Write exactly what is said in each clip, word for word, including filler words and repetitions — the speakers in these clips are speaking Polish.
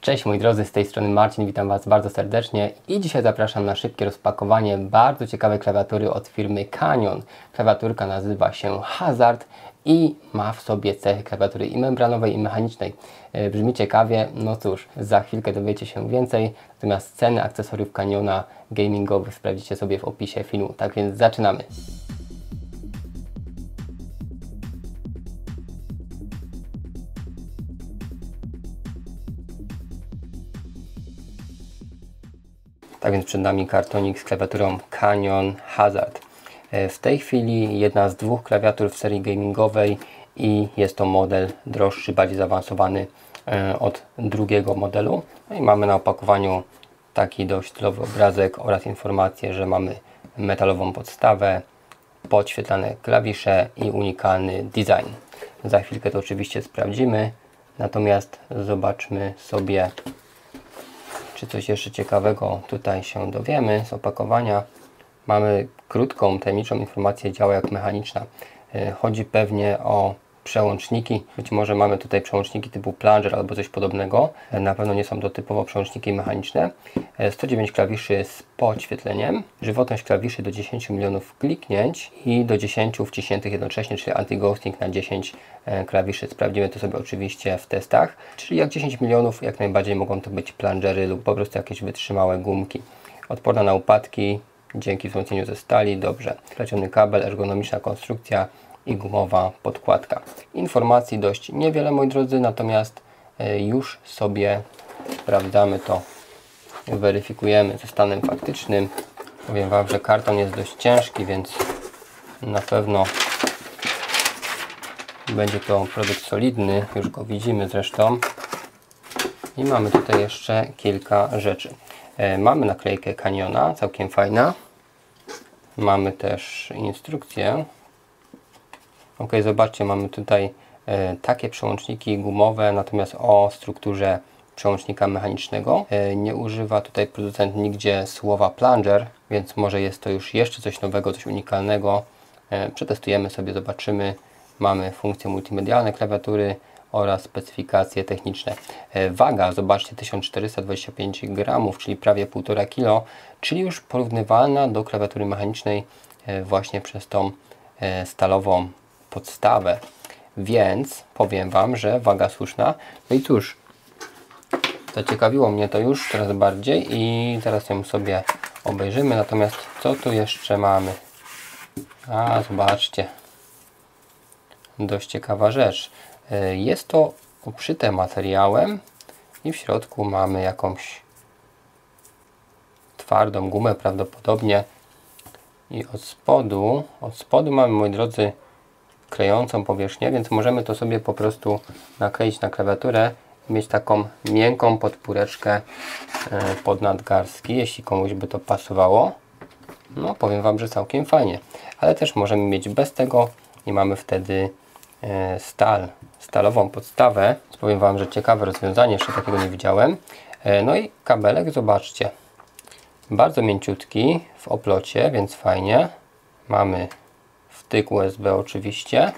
Cześć moi drodzy, z tej strony Marcin, witam Was bardzo serdecznie i dzisiaj zapraszam na szybkie rozpakowanie bardzo ciekawej klawiatury od firmy Canyon. Klawiaturka nazywa się Hazard i ma w sobie cechy klawiatury i membranowej, i mechanicznej. Brzmi ciekawie, no cóż, za chwilkę dowiecie się więcej, natomiast ceny akcesoriów Canyona gamingowych sprawdzicie sobie w opisie filmu, tak więc zaczynamy. Tak więc przed nami kartonik z klawiaturą Canyon Hazard. W tej chwili jedna z dwóch klawiatur w serii gamingowej i jest to model droższy, bardziej zaawansowany od drugiego modelu. No i mamy na opakowaniu taki dość stylowy obrazek oraz informację, że mamy metalową podstawę, podświetlane klawisze i unikalny design. Za chwilkę to oczywiście sprawdzimy, natomiast zobaczmy sobie, czy coś jeszcze ciekawego tutaj się dowiemy z opakowania. Mamy krótką, tajemniczą informację: działa jak mechaniczna. Chodzi pewnie o przełączniki. Być może mamy tutaj przełączniki typu plunger albo coś podobnego. Na pewno nie są to typowo przełączniki mechaniczne. sto dziewięć klawiszy z podświetleniem. Żywotność klawiszy do dziesięciu milionów kliknięć i do dziesięciu wciśniętych jednocześnie, czyli anti-ghosting na dziesięć klawiszy. Sprawdzimy to sobie oczywiście w testach. Czyli jak dziesięć milionów, jak najbardziej mogą to być plungery lub po prostu jakieś wytrzymałe gumki. Odporna na upadki dzięki wzmocnieniu ze stali. Dobrze. Pleciony kabel, ergonomiczna konstrukcja i gumowa podkładka. Informacji dość niewiele, moi drodzy, natomiast już sobie sprawdzamy to, weryfikujemy ze stanem faktycznym. Powiem Wam, że karton jest dość ciężki, więc na pewno będzie to produkt solidny, już go widzimy zresztą. I mamy tutaj jeszcze kilka rzeczy. Mamy naklejkę Canyona, całkiem fajna. Mamy też instrukcję. Ok, zobaczcie, mamy tutaj e, takie przełączniki gumowe, natomiast o strukturze przełącznika mechanicznego. E, nie używa tutaj producent nigdzie słowa plunger, więc może jest to już jeszcze coś nowego, coś unikalnego. E, przetestujemy sobie, zobaczymy. Mamy funkcje multimedialne klawiatury oraz specyfikacje techniczne. E, waga, zobaczcie, tysiąc czterysta dwadzieścia pięć gramów, czyli prawie półtora kilo, czyli już porównywalna do klawiatury mechanicznej e, właśnie przez tą e, stalową podstawę, więc powiem Wam, że waga słuszna. No i cóż, zaciekawiło mnie to już coraz bardziej i teraz ją sobie obejrzymy. Natomiast co tu jeszcze mamy? A, zobaczcie, dość ciekawa rzecz. Jest to obszyte materiałem i w środku mamy jakąś twardą gumę prawdopodobnie i od spodu, od spodu mamy, moi drodzy, klejącą powierzchnię, więc możemy to sobie po prostu nakleić na klawiaturę i mieć taką miękką podpóreczkę pod nadgarstki, jeśli komuś by to pasowało. No, powiem Wam, że całkiem fajnie, ale też możemy mieć bez tego i mamy wtedy stal, stalową podstawę. Powiem Wam, że ciekawe rozwiązanie, jeszcze takiego nie widziałem. No i kabelek, zobaczcie, bardzo mięciutki w oplocie, więc fajnie. Mamy wtyk U S B oczywiście.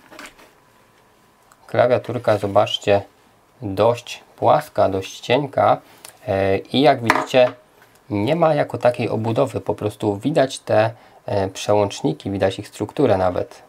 Klawiaturka, zobaczcie, dość płaska, dość cienka i jak widzicie, nie ma jako takiej obudowy, po prostu widać te przełączniki, widać ich strukturę nawet.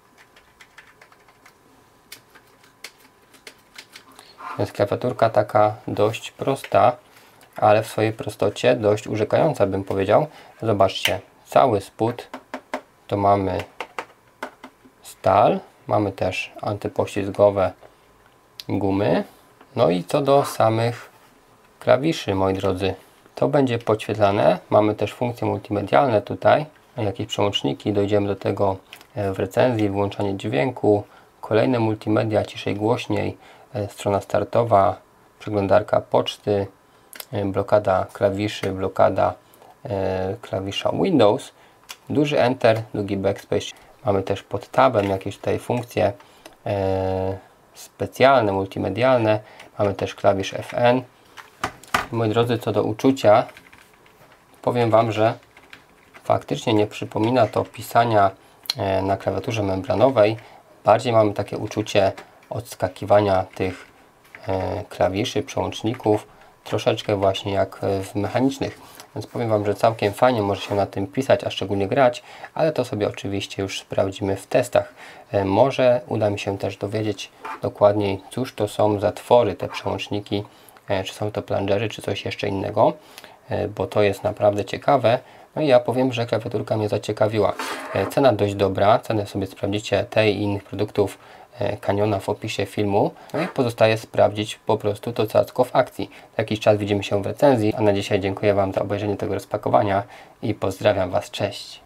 Więc klawiaturka taka dość prosta, ale w swojej prostocie dość urzekająca, bym powiedział. Zobaczcie, cały spód to mamy stal, mamy też antypoślizgowe gumy. No i co do samych klawiszy, moi drodzy, to będzie podświetlane. Mamy też funkcje multimedialne tutaj, jakieś przełączniki, dojdziemy do tego w recenzji, wyłączanie dźwięku, kolejne multimedia, ciszej, głośniej, strona startowa, przeglądarka poczty, blokada klawiszy, blokada klawisza Windows, duży Enter, długi Backspace. Mamy też pod tabem jakieś tutaj funkcje e, specjalne, multimedialne. Mamy też klawisz F N. Moi drodzy, co do uczucia, powiem Wam, że faktycznie nie przypomina to pisania e, na klawiaturze membranowej. Bardziej mamy takie uczucie odskakiwania tych e, klawiszy, przełączników. troszeczkę właśnie jak w mechanicznych. Więc powiem Wam, że całkiem fajnie może się na tym pisać, a szczególnie grać, ale to sobie oczywiście już sprawdzimy w testach. Może uda mi się też dowiedzieć dokładniej, cóż to są za twory, te przełączniki, czy są to plungery, czy coś jeszcze innego, bo to jest naprawdę ciekawe. No i ja powiem, że klawiaturka mnie zaciekawiła. Cena dość dobra, cenę sobie sprawdzicie tej i innych produktów Caniona w opisie filmu. No i pozostaje sprawdzić po prostu to cacko w akcji. Za jakiś czas widzimy się w recenzji, a na dzisiaj dziękuję Wam za obejrzenie tego rozpakowania i pozdrawiam Was, cześć!